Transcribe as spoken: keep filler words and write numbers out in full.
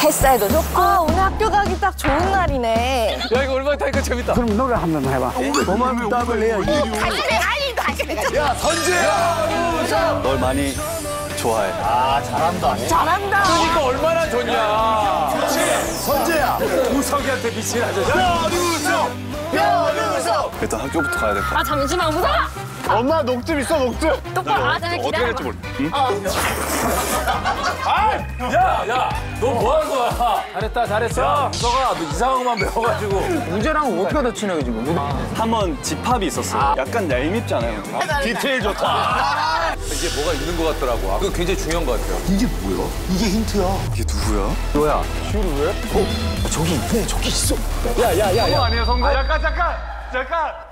햇살도 좋고. 아, 오늘 학교 가기 딱 좋은 날이네. 야, 이거 얼마나 타니까 재밌다. 그럼 노래 한 번 해봐. 고마운 답을 내야지. 다시 해, 아니, 다시 해. 야, 선재야! 널 많이 좋아해. 아, 잘한다. 잘한다. 그러니까 얼마나 좋냐. 선재야. 우석이한테 미친 아저씨. 뼈누석! 뼈누석! 일단 학교부터 가야 될 것 같아. 아, 잠시만, 무서워. 엄마 녹즙 있어, 녹즙. 똑바로 아, 잘 어떻게 될지 기다려봐. 몰라. 응? 아! 야, 야, 너 뭐 하는 거야? 잘했다, 잘했어. 야, 우석아, 너 이상한 것만 배워가지고. 문제랑 어떻게 다 친하게 지금? 한번 집합이 있었어. 약간 얄밉지 않아요? 디테일 좋다. 이게 뭐가 있는 것 같더라고. 그거 굉장히 중요한 것 같아요. 이게 뭐야? 이게 힌트야. 이게 누구야? 뭐야? 저기 있네, 저기 있어. 야, 야, 야, 야. 아니에요, 성공? 아, 잠깐, 잠깐! 잠깐!